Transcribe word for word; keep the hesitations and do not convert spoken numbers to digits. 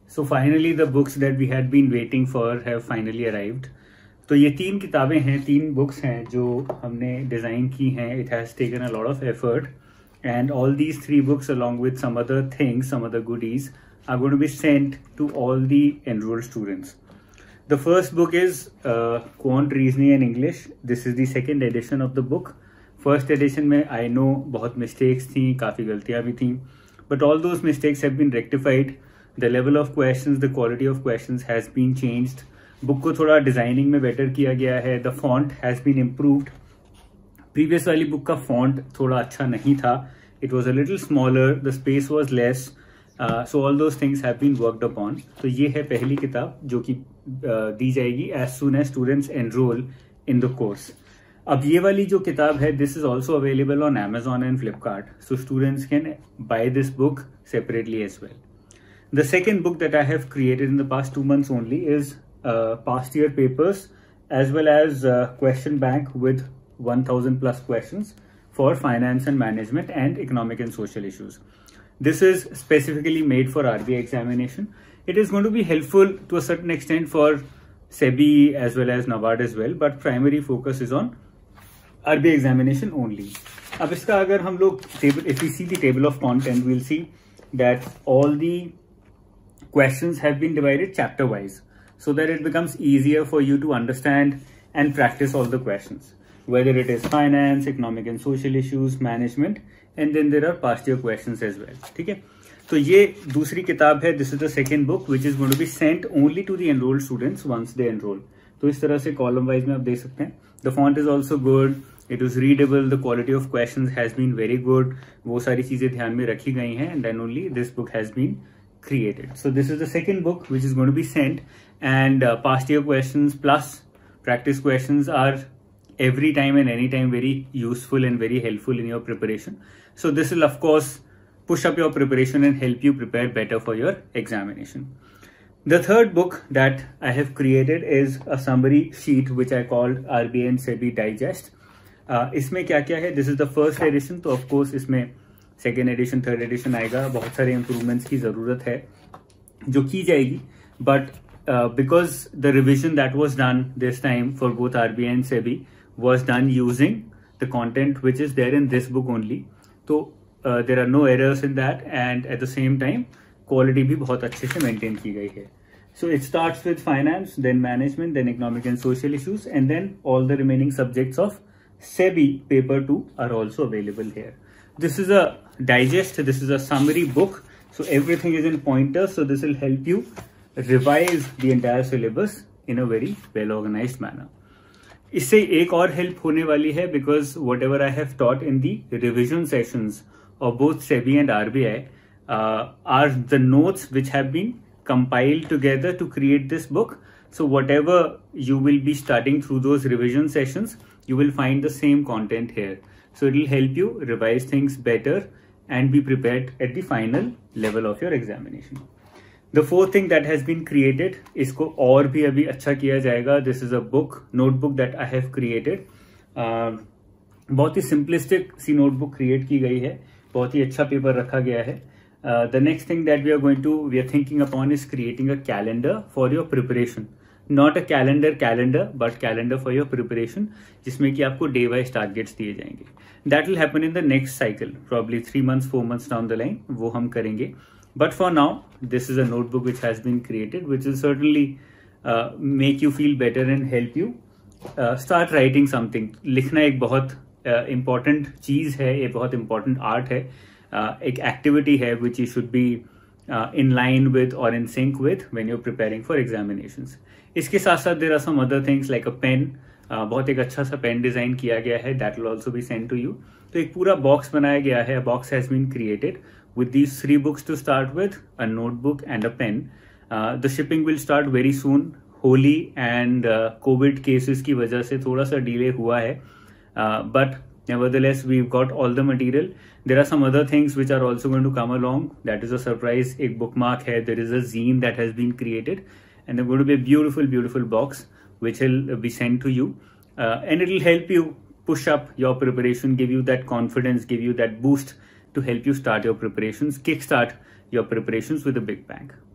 So finally the books that we had been waiting for have finally arrived. तो ये तीन किताबें हैं, तीन बुक्स हैं जो हमने डिज़ाइन की हैं. It has taken a lot of effort, and all these three books along with some other things, some other goodies are going to be sent to all the enrolled students. The first book is uh, Quant Reasoning and English. This is the second edition of the book. First edition में I know बहुत mistakes थी, काफ़ी गलतियाँ भी थी, but all those mistakes have been rectified. The level of questions, the quality of questions has been changed. Book को थोड़ा designing में बेटर किया गया है. The font has been improved. Previous वाली बुक का फॉन्ट थोड़ा अच्छा नहीं था. It was a little smaller, the space was less, so all those things have been worked upon. तो ये है पहली किताब जो कि uh, दी जाएगी as soon as students enroll in the course. अब ये वाली जो किताब है, this is also available on Amazon and Flipkart, so students can buy this book separately as well. The second book that I have created in the past two months only is uh, past year papers as well as uh, question bank with one thousand plus questions for finance and management and economic and social issues. This is specifically made for R B I examination. It is going to be helpful to a certain extent for SEBI as well as NABARD as well, but primary focus is on R B I examination only. अब इसका अगर हम लोग table, if we see the table of content, we'll see that all the questions have been divided chapter wise so that it becomes easier for you to understand and practice all the questions, whether it is finance, economic and social issues, management, and then there are past year questions as well. ठीक है, तो ये दूसरी किताब है. This is the second book which is going to be sent only to the enrolled students once they enroll. तो इस तरह से column wise में आप देख सकते हैं. The font is also good. It is readable. The quality of questions has been very good. वो सारी चीजें ध्यान में रखी गई हैं, and then only this book has been created. So this is the second book which is going to be sent, and uh, past year questions plus practice questions are every time and any time very useful and very helpful in your preparation. So this will of course push up your preparation and help you prepare better for your examination. The third book that I have created is a summary sheet which I called R B I and SEBI Digest. uh, इसमें क्या क्या है? This is the first edition, तो of course इसमें second edition, third edition आएगा. बहुत सारे improvements की ज़रूरत है जो की जाएगी, but because the revision that was done this time for both RBI and SEBI was done using the content which is there in this book only. तो there are no errors in that, and at the same time quality भी बहुत अच्छे से maintain की गई है. So it starts with finance, then management, then economic and social issues, and then all the remaining subjects of SEBI paper two are also available here. This is a digest, this is a summary book, so everything is in pointers, so this will help you revise the entire syllabus in a very well organized manner. इससे एक और help होने वाली है, because whatever I have taught in the revision sessions of both SEBI and R B I uh, are the notes which have been compiled together to create this book. So whatever you will be studying through those revision sessions, you will find the same content here. So it will help you revise things better and be prepared at the final level of your examination. The fourth thing that has been created, इसको और भी अभी अच्छा किया जाएगा. This is a book, notebook that I have created. uh, बहुत ही simplistic सी notebook create की गई है, बहुत ही अच्छा पेपर रखा गया है. uh, the next thing that we are going to, we are thinking upon is creating a calendar for your preparation. Not a calendar calendar, but calendar for your preparation, जिसमें कि आपको day wise targets दिए जाएंगे. That will happen in the next cycle, probably three months, four months down the line. वो हम करेंगे. But for now, this is a notebook which has been created, which will certainly uh, make you feel better and help you uh, start writing something. लिखना एक बहुत uh, important चीज है, एक बहुत important art है, uh, एक activity है which you should be uh, in line with or in sync with when you're preparing for examinations. इसके साथ साथ there are some other things like a pen. uh, बहुत एक अच्छा सा पेन डिजाइन किया गया है, that will also be sent to you. तो एक पूरा बॉक्स बनाया गया है. Box has been created with these three books to start with, a notebook and a pen. uh, the shipping will start very soon. Holi and uh, COVID cases की वजह से थोड़ा सा डिले हुआ है, uh, but nevertheless we've got all the material. There are some other things which are also going to come along. That is a surprise. एक bookmark है. There is a zine that has been created. And there's going to be a beautiful, beautiful box which will be sent to you. Uh, and it will help you push up your preparation, give you that confidence, give you that boost to help you start your preparations, kickstart your preparations with a big bang.